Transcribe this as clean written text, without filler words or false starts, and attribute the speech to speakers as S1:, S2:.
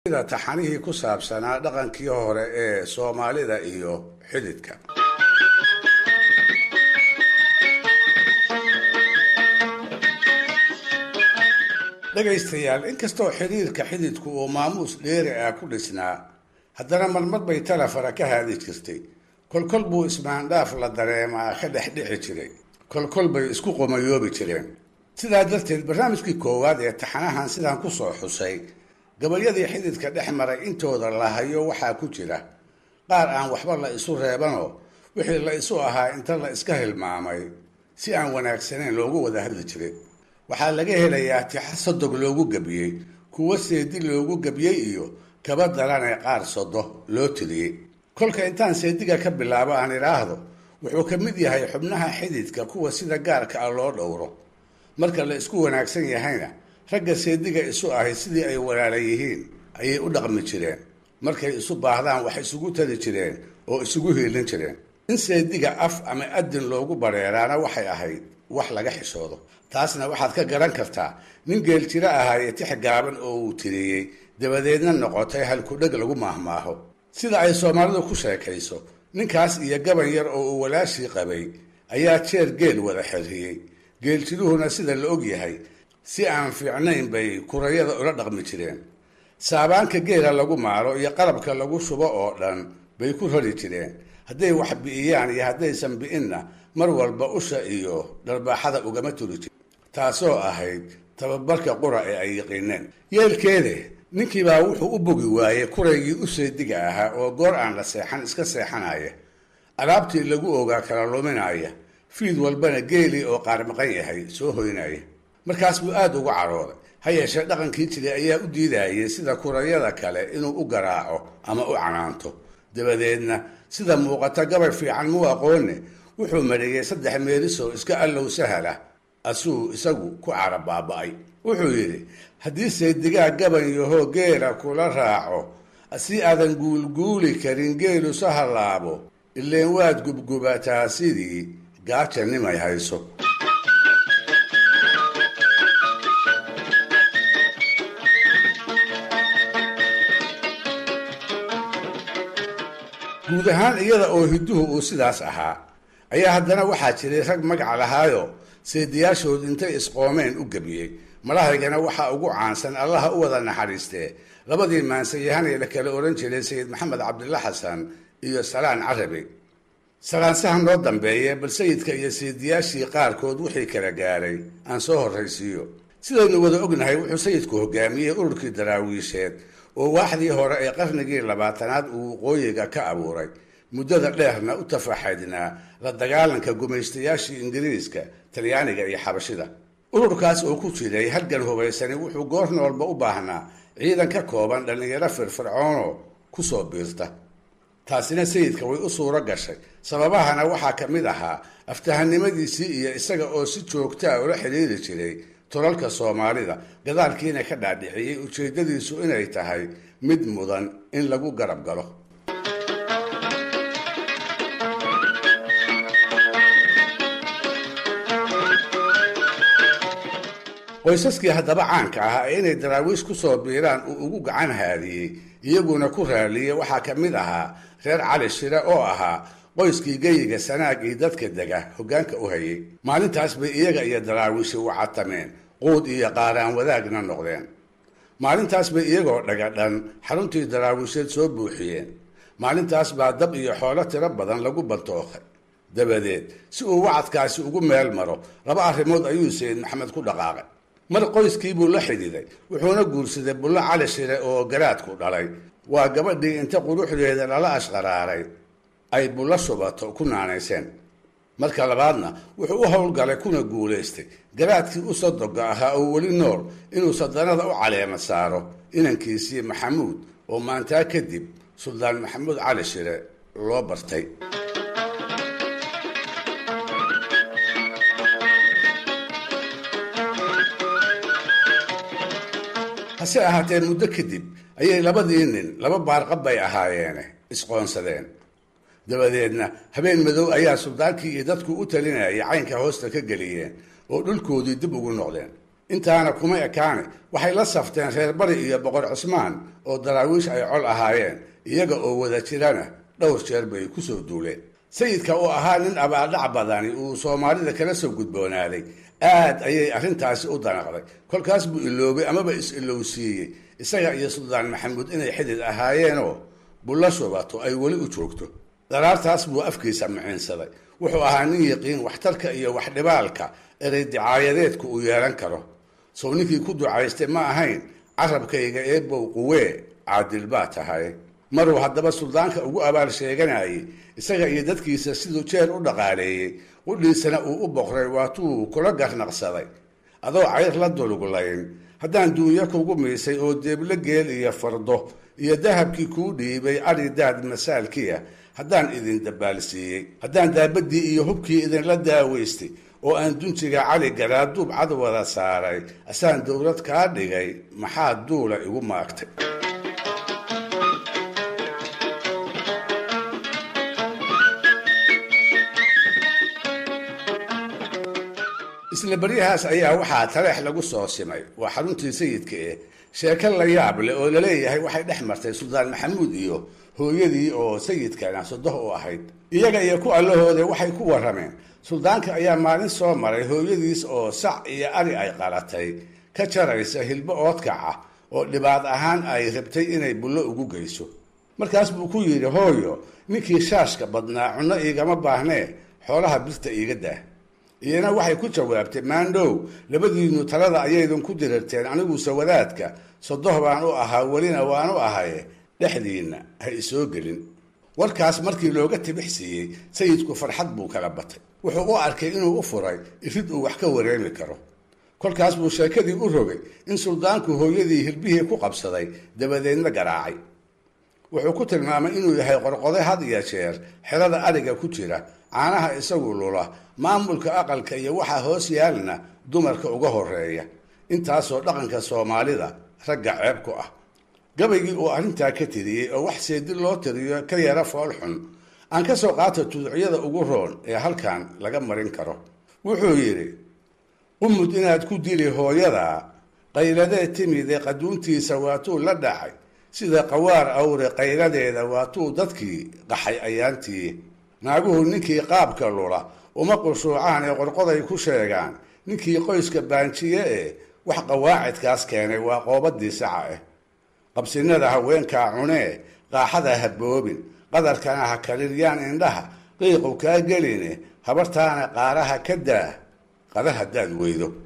S1: sida taxanihii ku saabsanaa dhaqankii hore ee Soomaalida iyo xididka. dhagaystayaal inkastoo xiriirka xididku uu maamuus dheeri ah ku dhisnaa haddana marmar bay talafara ka haadi jirtay kolkol buu ismaandhaaf la dareemaa ka dhexdhexi jiray kolkol bay isku qomayoobi jireen sidaa darteed barnaamijkii koowaad ee taxanahan sidaan ku soo xusay gabayadii xididka dhex maray intooda la hayo waxaa ku jira qaar aan waxba la isu reebanoo wixii la isu ahaa inta la iska hilmaamay si aan wanaagsanayn loogu wada hadli jiray waxaa laga helayaa tixa sodog loogu gabiyey kuwa seedi loogu gabiyey iyo kaba daranee qaar sodo loo tiriyey kolka intaan seediga ka bilaabo aan idhaahdo wuxuu ka mid yahay xubnaha xididka kuwa sida gaarka ah loo dhowro marka la isku wanaagsan yahayna ragga seediga isu ahay sidii ay walaala yihiin ayay u dhaqmi jireen markay isu baahdaan wax isugu tari jireen oo isugu hiilin jireen in seediga af ama adin loogu bareeraana waxay ahayd wax laga xishoodo taasna waxaad ka garan kartaa nin geel jiro ahaaye tix gaaban oo uu tiriyey dabadeedna noqotay halkudheg lagu maahmaaho sida ay Soomaalidu ku sheekayso ninkaas iyo gaban yar oo uu walaashii qabay ayaa jeer geel wada xirriyey geeljiruhuna sida la og yahay si aan fiicnayn bay kurayada ula dhaqmi jireen saabaanka geela lagu maaro iyo qalabka lagu shubo oo dhan bay ku rari jireen hadday wax bi'iyaan iyo haddaysan bi'inna mar walba usha iyo dharbaaxada ugama turi jirin taasoo ahayd tababarka qura ee ay yaqiineen yeelkeede ninkiibaa wuxuu u bogi waayey kuraygii u seediga ahaa oo goor aan la seexan iska seexanaya alaabtii lagu ogaa kala luminaya fiid walbana geelii oo qaar maqan yahay soo hoynaya markaas buu aad ugu carooday ha yeeshee dhaqankii jiray ayaa u diidayay sida kurayada kale inuu u garaaco ama u canaanto dabadeedna sida muuqata gabay fiican muu aqoone wuxuu mariyey 3 meelisoo iska allow sahal ah asuu isagu ku carab baaba'ay wuxuu yidhi haddii seedigaa gaban yahoo geela kula raaco si aadan guulguuli karin geelu sahalaabo ileen waad gubgubataa sidii gaajanimay hayso guud ahaan iyada oo hidduhu uu sidaas ahaa ayaa haddana waxaa jiray rag magaca lahaayo seediyaashood intay isqoomeen u gabiyey malahaygana waxaa ugu caansan allaha u wada naxariistee labadii maansayahanee la kala oran jiray sayid maxamed cabdilla xasan iyo salaan carabi salaansaha noo dambeeye bal sayidka iyo seediyaashii qaarkood wixii kala gaaray aan soo horraysiiyo sidaynu wada ognahay wuxuu sayidku hogaamiyey ururkii daraawiisheed oo waaxdii hore ee qarnigii 20aad uu waqooyiga ka abuuray muddada dheerna u tafaxaydnaa la dagaalanka gumaystayaashii ingiriiska talyaaniga iyo xabashida ururkaas oo ku jiray halgan hubaysani wuxuu goor noolba u baahnaa ciidan ka kooban dhallinyaro firfircoonoo ku soo biirta taasina sayidka way u suuro gashay sababahana waxaa ka mid ahaa aftahanimadiisii iyo isaga oo si joogtaa ula xidhiiri jiray tolalka Soomaalida gadaalkiina ka dhaadhiciyey ujeedadiisu inay tahay mid mudan in lagu garab galo qoysaskii haddaba caanka ahaa inay daraawiish ku soo biiraan uu ugu gacan haadiyey iyaguna ku raaliyey waxaa ka mid ahaa reer cali shire oo ahaa qoyskii geyiga sanaag iyo dadka dega hoggaanka u hayay maalintaas bay iyaga iyo daraawiishi u catameen quud iyo qaaraan wadaagna noqdeen maalintaas bay iyagoo dhagadhan xaruntii daraawiisheed soo buuxiyeen maalintaas baa dab iyo xoolo tiro badan lagu bantookay dabadeed si uu wacadkaasi ugu meel maro 2 arrimood ayuu sayid maxamed ku dhaqaaqay mar qoyskii buu la xidhiiday wuxuuna guursaday bulla cali shire oo garaadku dhalay waa gabadhii inta quruxdeeda lala ashqaraaray ay bulla shubato ku naanayseen marka labaadna wuxuu u howlgalay kuna guulaystay garaadkii u sadoga ahaa oo weli nool inuu sadanada u caleema saaro inankiisii maxamuud oo maantaa kadib suldaan maxamuud cali shire loo bartay hase ahaatee muddo kadib ayay labadii nin 2 baarqab bay ahaayeene isqoonsadeen dabadeedna habeen madow ayaa suldaankii iyo dadku u talinayay caynka hoosta ka geliyeen oo dhulkoodii dib ugu noqdeen intaana kuma ekaane waxay la safteen reer bari iyo boqor cusmaan oo daraawiish ay col ahaayeen iyaga oo wada jirana dhowr jeer bay kusoo duuleen sayidka oo ahaa nin abaaldhac badani uu soomaalida kala soo gudboonaaday aad ayay arrintaasi u danaqday kolkaas buu iloobay amaba is-ilowsiiyey isaga iyo suldaan maxamuud inay xidid ahaayeenoo bulla shubato ay weli u joogto daraartaas buu afkiisa miciinsaday wuxuu ahaa nin yaqiin waxtarka iyo waxdhibaalka erey dicaayadeedku uu yeelan karo sow ninkii ku ducaystay ma ahayn carabkayga eebow quwee caadil baa tahay maruu haddaba suldaanka ugu abaal sheeganayay isaga iyo dadkiisa siduu jeer u dhaqaaleeyey qudhiisana uu u boqray waatuu kula garnaqsaday adoo cayr la dulgulayn haddaan duunyo kugu miisay oo deeblo geel iyo fardo iyo dahabkii kuu dhiibay adhi daad masaalkiya haddaan idin dabaalsiiyey haddaan daabadii iyo hubkii idinla daaweystay oo aan dunjiga cali garaaduub cad wada saaray asaan dowlad kaa dhigay maxaa duula igu maagtay isla baryahaas ayaa waxaa taleex lagu soo simay waa xaruntii sayidka sheeko la yaab leh oo laleeyahay waxay dhex martay suldaan maxamuud iyo hooyadii oo sayidkana sodoh u ahayd iyaga iyo ku allahooda waxay ku warrameen suldaanka ayaa maalin soo maray hooyadiis oo sac iyo ari ay qalatay ka jaraysa hilbo oodkaca oo dhibaad ahaan ay rabtay inay bullo ugu geyso markaas buu ku yidhi hooyo ninkii shaashka badnaa cunno iigama baahnee xoolaha birta iiga dah iyana waxay ku jawaabtay maandhow labadiinu talada ayaydan ku dirirteen aniguse wadaadka sodoh baan u ahaa welina waan u ahaye dhexdiinna ha isoo gelin warkaas markii looga tibix siiyey sayidku farxad buu kala batay wuxuu u arkay inuu u furay irid uu wax ka wareemi karo kolkaas buu sheekadii u rogay in suldaanku hooyadii hirbihii ku qabsaday dabadeedna garaacay wuxuu ku tilmaamay inuu yahay qorqode had iyo jeer xerada adhiga ku jira caanaha isagu lula maamulka aqalka iyo waxaa hoos yaalna dumarka uga horeeya intaasoo dhaqanka soomaalida ragga ceeb ku ah gabaygii uu arrintaa ka tiriyey oo wax seedi loo tiriyo ka yara fool xun aan ka soo qaata tuducyada ugu roon ee halkan laga marin karo wuxuu yidhi qumud inaad ku dili hooyada qayladee timide qaduuntiisa waatuu la dhacay sida qawaar awre qayladeeda waatuu dadkii qaxay ayaantii naaguhu ninkii qaabka lula uma qushuucaan ee qorqoday ku sheegaan ninkii qoyska baanjiye wax qawaacidkaas keenay waa qoobadii saca qabsinada haweenkaa cunee qaaxada ha boobin qadarkana ha kaliryaan indhaha qiiqu kaa geline habartaana qaaraha ka daa qada haddaad weydo